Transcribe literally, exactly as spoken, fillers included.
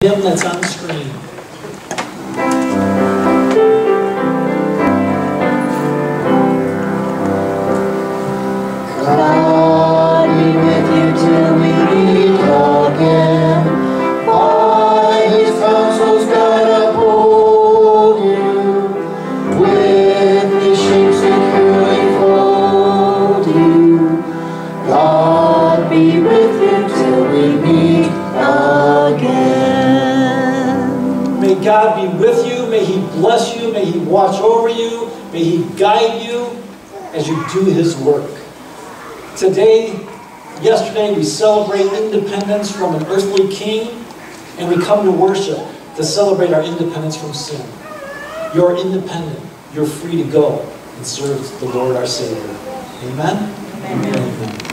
Hymn that's on the screen. God be with you till we meet again. By His counsels God uphold you. With His shape securely fold you. God be with you till we meet again. May God be with you. May He bless you. May He watch over you. May He guide you as you do His work. Today, yesterday, we celebrate independence from an earthly king, and we come to worship to celebrate our independence from sin. You're independent. You're free to go and serve the Lord our Savior. Amen? Amen. Amen.